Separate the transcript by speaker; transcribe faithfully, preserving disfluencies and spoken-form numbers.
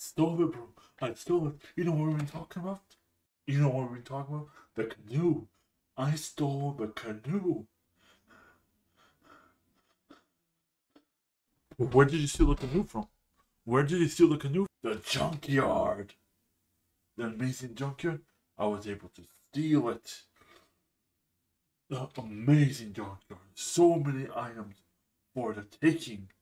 Speaker 1: stole it, bro. I stole it. You know what we've been talking about? You know what we've been talking about? The canoe. I stole the canoe. Where did you steal the canoe from? Where did you steal the canoe? The junkyard. The amazing junkyard. I was able to steal it. The amazing junkyard. So many items for the taking.